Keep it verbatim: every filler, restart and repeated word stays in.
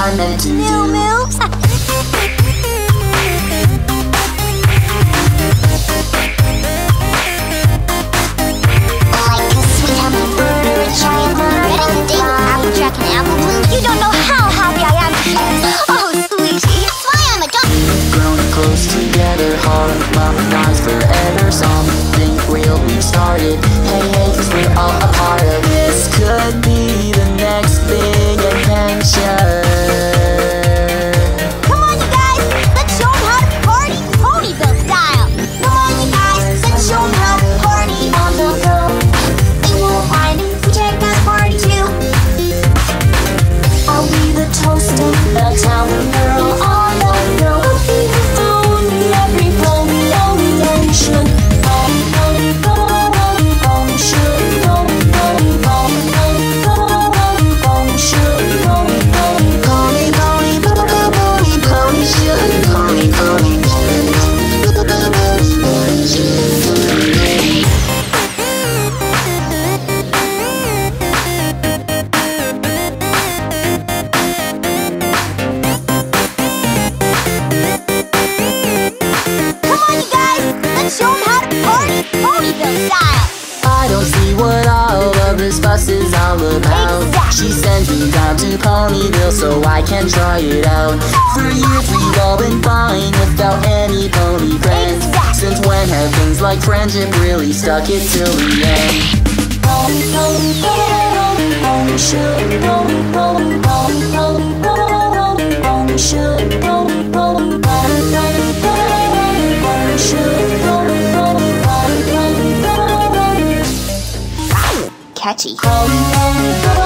I'm meant to New do. moves. Like a sweet humble bird or a giant moon getting a date with Applejack and Apple Bloom. You don't know how happy I am to hear this. Oh, sweetie, that's why I'm a dog. Grown close together, harmonized forever. Something real we've started. Hey, hey, cause we're all a part of this. Could be the next big adventure. Come on, you guys, let's show 'em how to party Ponyville style. Come on, you guys, let's show 'em how to party on the road. They won't mind if we take that party too. I'll be the toast of the town, the girl on the road. I'll be the pony, every pony, pony nation. Pony, pony, pony, pony, should, pony, pony, pony, pony, pony, pony, should, pony, pony, pony, pony, pony, pony, pony, should, pony, pony, pony, should. Come on, you guys, let's show 'em how to party Ponyville style. I don't see what all of this fuss is all about. Exactly. She sends me down to Ponyville so I can try it out. For years we've all been fine without any pony friends. Exactly. Since when have things like friendship really stuck it till the end? Pony, pony, pony, pony, should, pony, pony, pony, pony, pony, pony, should, pony, pony, pony, pony, pony, pony, should, pony, pony, pony, pony, pony. Catchy. Pony, pony, pony.